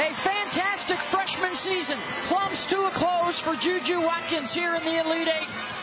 A fantastic freshman season comes to a close for JuJu Watkins here in the Elite Eight.